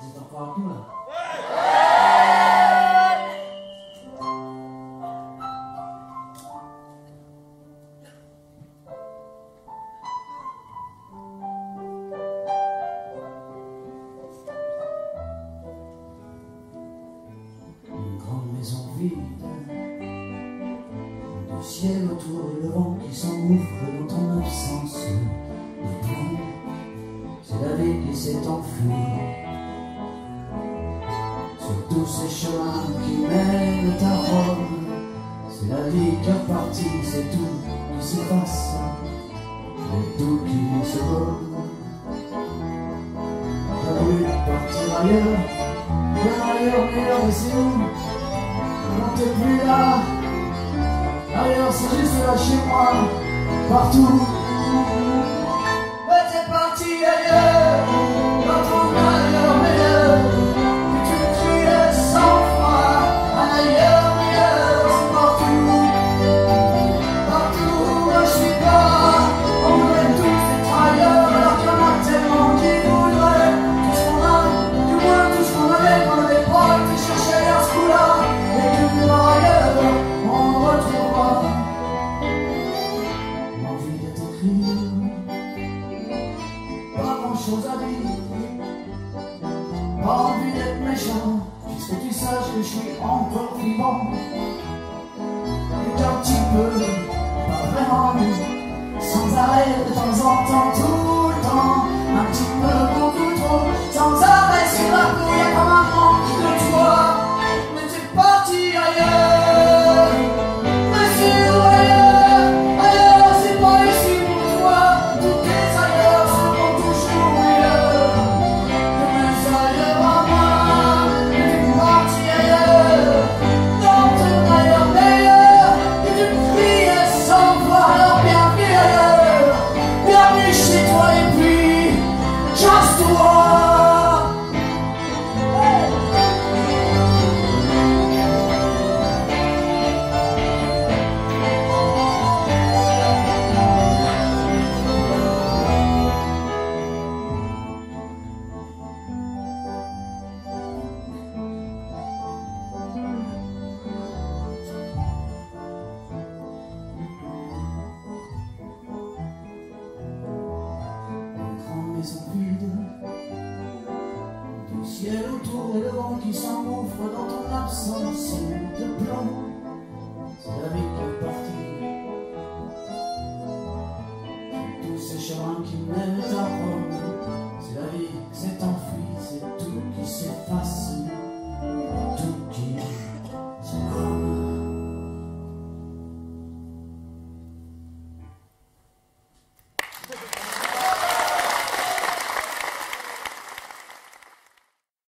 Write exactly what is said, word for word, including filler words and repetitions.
êtes encore avec nous là? Une grande maison vide, du ciel autour et le vent qui s'engouffre dans ton absence. Le plomb, c'est la vie qui s'est enfuie sur tous ces chemins qui mènent à Rome. C'est la vie qui est repartie, c'est tout qui s'efface et tout qui se gomme. T'as voulu partir ailleurs, bien ailleurs, meilleur, mais c'est où? Quand t'es plus là, ailleurs c'est juste là chez moi, partout. Mais t'es parti ailleurs, dans ton ailleurs meilleur, que tu criais sans foi, un ailleurs meilleur, c'est partout. Partout où je suis pas, on voudrait tous être ailleurs, alors qu'il y en a tellement qui voudraient tout ce qu'on a, du moins tout ce qu'on avait quand on n'avait pas été chercher à ce coup-là, et que plus par ailleurs, on ne retrouvera l'envie de t'écrire. Pas grand chose à dire, pas envie d'être méchant, juste que tu saches que je suis encore vivant. Et qu'un petit peu, pas vraiment, sans arrêt de temps en temps, tout le temps, un petit peu, beaucoup trop, sans arrêt sur la peau, y'a comme un manque de toi. Mais t'es parti ailleurs, mais c'est où ailleurs? Ailleurs c'est pas ici pour toi, tous tes ailleurs seront toujours meilleurs que mes ailleurs à moi. Mais t'es parti ailleurs, dans ton ailleurs meilleur, et tu criais sans voix, alors bienvenue ailleurs, bienvenue chez toi et puis casse-toi. Une grande maison vide, du ciel autour et le vent qui s'engouffre dans ton absence de plomb. C'est la vie qui